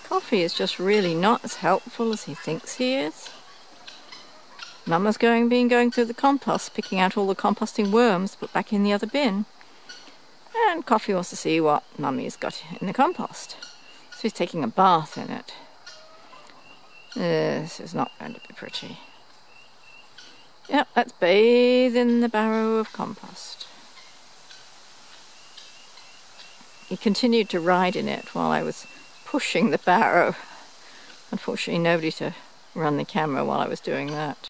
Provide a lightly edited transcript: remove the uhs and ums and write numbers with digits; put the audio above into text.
Coffee is just really not as helpful as he thinks he is. Mama's been going through the compost, picking out all the composting worms to put back in the other bin. And Coffee wants to see what Mummy's got in the compost. So he's taking a bath in it. This is not going to be pretty. Yep, let's bathe in the barrow of compost. He continued to ride in it while I was pushing the barrow. Unfortunately, nobody to run the camera while I was doing that.